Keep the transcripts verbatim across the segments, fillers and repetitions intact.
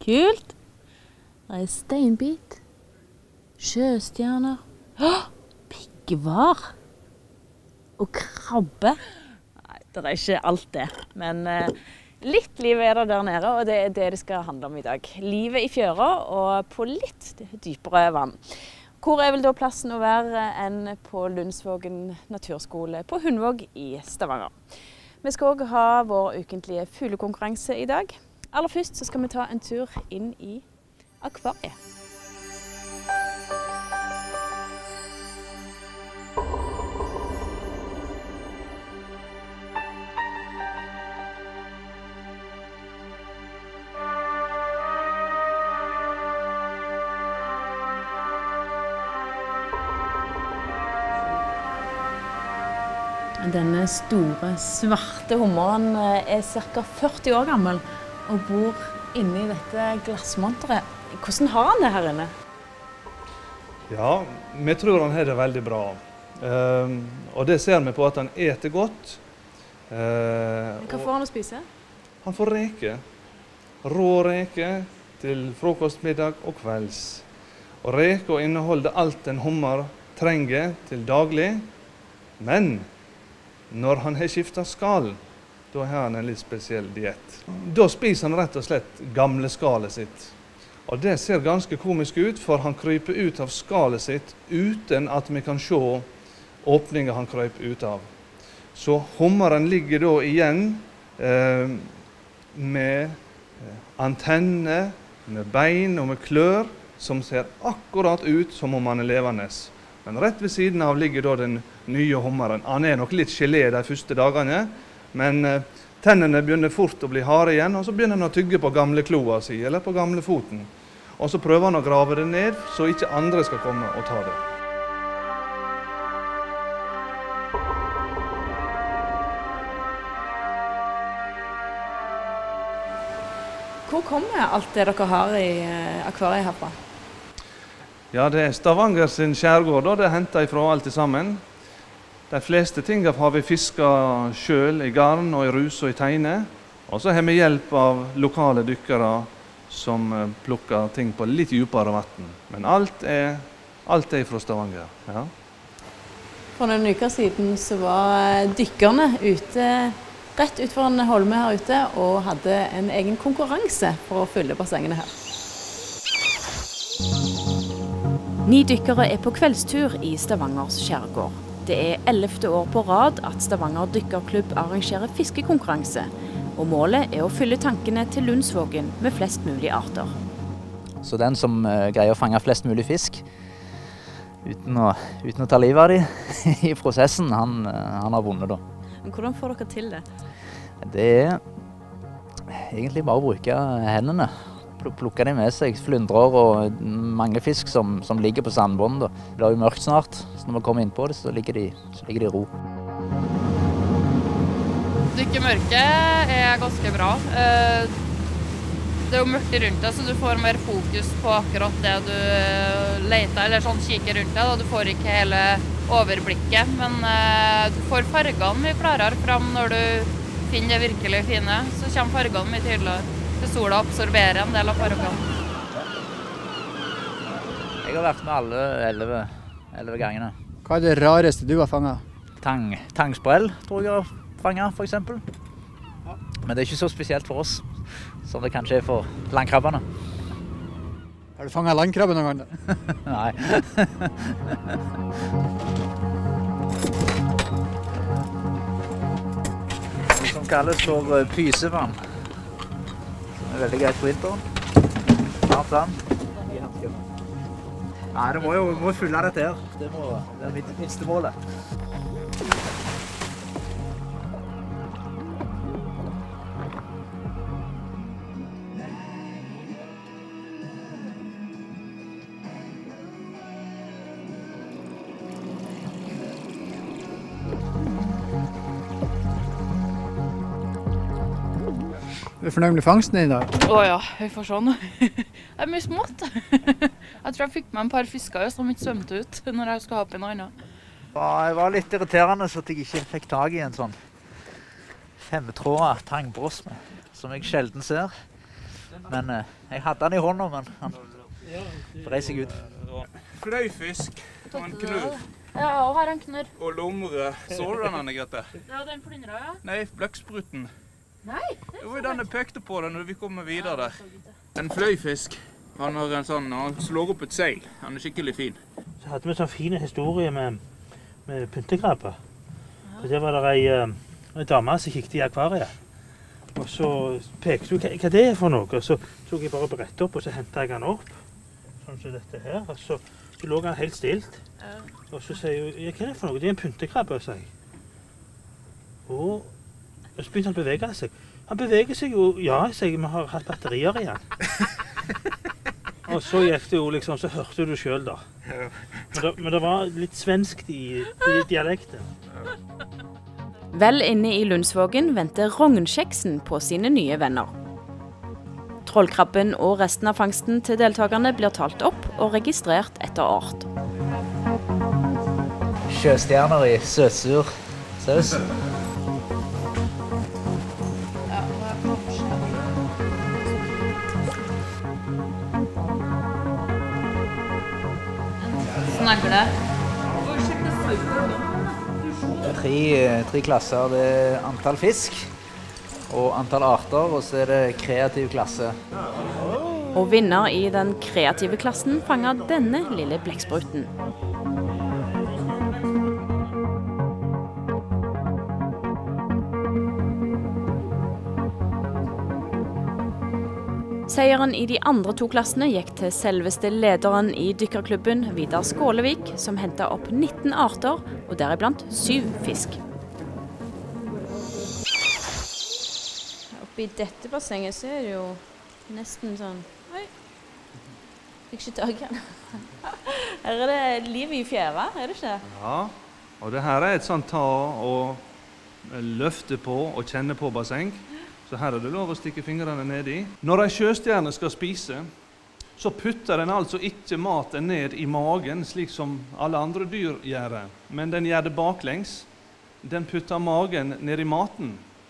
Kult. Det er steinbit. Sjøstjerner. Åh, piggvar. Og krabbe. Nei, det er ikke alt det. Men eh, litt liv er det der nede, og det er det det skal handle om i dag. Livet i fjøra og på litt dypere vann. Hvor er vel da plassen å være enn på Lundsvågen naturskole på Hundvåg i Stavanger. Vi skal også ha vår ukentlige fuglekonkurranse i dag. Aller først så skal vi ta en tur inn i akvariet. Denne store, svarte hummeren er ca. førti år gammel og bor inne i dette glassmonteret. Hvordan har han det her inne? Ja, vi tror han har det veldig bra. Uh, og det ser vi på at han eter godt. Uh, Hva får han å spise? Han får reker. Rå reker til frokost, middag og kvelds. Og reker inneholder alt en hummer trenger til daglig, men når han har skiftet skall, da har han en litt spesiell diett. Da spiser han rett og slett gamle skallet sitt. Og det ser ganske komisk ut, for han kryper ut av skallet sitt uten at vi kan se åpningen han kryper ut av. Så hummeren ligger da igjen eh, med antenner, med bein og med klør, som ser akkurat ut som om han er levende. Men rett ved siden av ligger da den nye hummeren. Han er nok litt gelé de første dagene, men eh, tennene begynner fort å bli harde igjen, og så begynner han å tygge på gamle kloa si, eller på gamle foten. Og så prøver han å grave det ned, så ikke andre skal komme og ta det. Hvor kommer alt det dere har i akvariet herfra? Ja, det er Stavanger sin skjærgård, og det er hentet ifra alt sammen. De fleste tingene har vi fisket selv i garn og i rus og i teine. Og så har vi hjelp av lokale dykkere som plukker ting på litt dypere vann. Men alt er, alt er fra Stavanger. Ja. For noen uker siden så var dykkerne ute, rett utenfor en holme her ute, og hadde en egen konkurranse for å fylle bassengene her. Ni dykkere er på kveldstur i Stavangers skjærgård. Det er ellevte år på rad at Stavanger dykkerklubb arrangerer fiskekonkurranse, og målet er å fylle tankene til Lundsvågen med flest mulig arter. Så den som uh, greier å fange flest mulig fisk, uten å, uten å ta livet av dem i prosessen, han, uh, han har vunnet da. Men hvordan får dere til det? Det er egentlig bare å bruke hendene. Plukker de med seg flyndrer og mange fisk som, som ligger på sandbånd. Det blir jo mørkt snart, så når vi kommer inn på det, så ligger de, så ligger de i ro. Dykke mørket er ganske bra. Det er jo mørkt rundt deg, så du får mer fokus på akkurat det du leter, eller sånn kikker rundt deg. Du får ikke hele overblikket, men du får fargene mye klarere fram når du finner det virkelig fine. Så kommer fargene mye tydeligere. Sola absorberer en del av fargene. Jeg har vært med alle elleve, elleve gangene. Hva er det rareste du har fanget? Tang, tangsprell tror jeg jeg har fanget, for eksempel. Men det er ikke så spesielt for oss, som det kanskje er for landkrabbene. Har du fanget landkrabbe noen gang? Nei. Det som kalles for pysevann. Det er veldig greit på vinteren. Varmt vann. Nei, det må jo må fylle dette her. Det, må, det er mitt minste målet. Er du fornøyd med fangsten din i dag? Å ja, vi får se nå. Det er mye smått. Jeg tror jeg fikk med en par fisker som ikke svømte ut når jeg skulle ha opp i noe annet. Det var litt irriterende så at jeg ikke fikk tag i en sånn femtrådet tangbross med, som jeg sjelden ser. Men eh, jeg hadde den i hånda, men han brei seg ut. Fløyfisk og en knurr. Ja, og her er en knurr. Og lomre. Så du den, Anne Grete? Ja, den flyndra, ja. Nei, blekkspruten. Nei. Det var jo den jeg pekte på det når vi kommer videre. En fløyfisk. Han har en sånn, han slår opp et seil. Han er skikkelig fin. Så hadde vi en sånn fin historie med, med pyntekrabbe. For det var der ei, ei dame som kikket i akvariet. Og så pekte hun hva, hva det er for noe. Og så tok jeg bare brettet opp, og så hentet jeg den opp. Sånn som dette her. Og så, så lå han helt stilt. Og så sier hun, ja, hva er det for noe? Det er en pyntekrabbe, sier jeg. Og, og så begynte han å bevege seg. Han beveger seg jo, ja, sier jeg, vi har hatt batterier igjen. Og så gikk det jo liksom, så hørte du selv da. Men det, men det var litt svenskt i, i dialekten. Vel inne i Lundsvågen venter rognkjeksen på sine nye venner. Trollkrabben og resten av fangsten til deltakerne blir talt opp og registrert etter art. Sjøstjerner i søtsur saus. Snagle. Tre, tre klasser. Det er antall fisk og antall arter, og så er det kreativ klasse. Og vinner i den kreative klassen fanger denne lille blekkspruten. Seieren i de andre to klassene gikk til selveste lederen i dykkerklubben, Vidar Skålevik, som hentet opp nitten arter, og deriblant syv fisk. Oppi dette bassenget så er det jo nesten sånn... Oi, fikk ikke tak i den. Her er det liv i fjæra, er det ikke? Ja, og det her er et sånt ta og løfte på og kjenne på basseng. Så her er det lov å stikke fingrene ned i. Når en sjøstjerne skal spise, så putter den altså ikke maten ned i magen, slik som alle andre dyr gjør. Men den gjør det baklengs. Den putter magen ned i maten.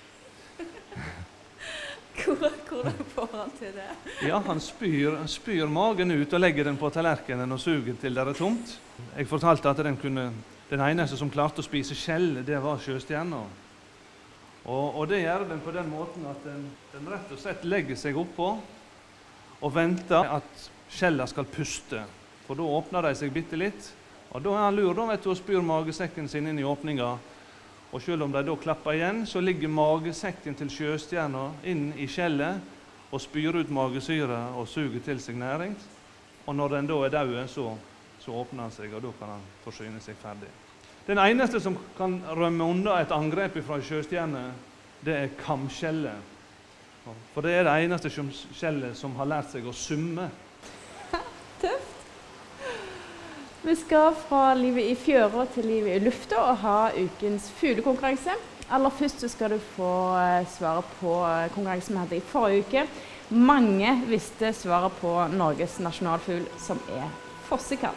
Hvordan får han til det? Ja, han spyr, spyr magen ut og legger den på tallerkenen og suger til det er tomt. Jeg fortalte at den, kunne, den eneste som klarte å spise skjell, det var sjøstjerner. Og, og det gjør den på den måten at den, den rett og slett legger seg oppå og venter at skjella skal puste. For da åpner de seg bitte litt. Og da er han lur da, vet du, og spyr magesekken sin inn i åpninga. Og selv om de da klapper igjen, så ligger magesekken til sjøstjerna inn i skjellet og spyr ut magesyre og suger til seg næring. Og når den da er død, så, så åpner han seg, og da kan han forsyne seg ferdig. Den eneste som kan rømme unna et angrep fra sjøstjerne, det er kamskjellet. For det er det eneste skjellet som har lært seg å summe. Tøft. Vi skal fra livet i fjøra til livet i lufta og ha ukens fuglekonkurranse. Aller først så skal du få svare på konkurransen vi hadde i forrige uke. Mange visste svaret på Norges nasjonalfugl, som er fossekall.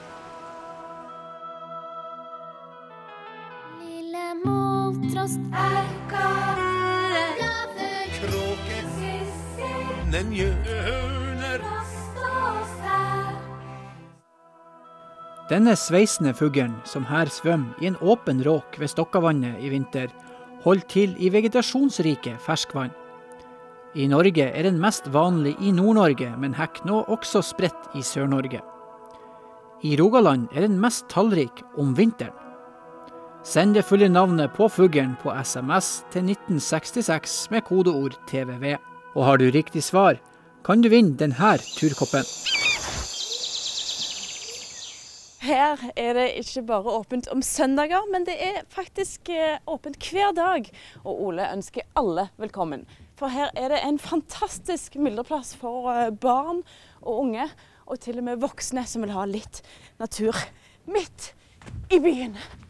Trost er kare, kråke, nenjø, høner. Denne sveisende fuglen, som her svømmer i en åpen råk ved Stokkavannet i vinter, holder til i vegetasjonsrike ferskvann. I Norge er den mest vanlig i Nord-Norge, men hekker nå også spredt i Sør-Norge. I Rogaland er den mest tallrik om vinteren. Send det fulle navnet på fuglen på S M S til nitten sekstiseks med kodeord T V V. Og har du riktig svar, kan du vinne denne turkoppen. Her er det ikke bare åpent om søndager, men det er faktisk åpent hver dag. Og Ole ønsker alle velkommen. For her er det en fantastisk mildreplass for barn og unge, og til og med voksne som vil ha litt natur midt i byen.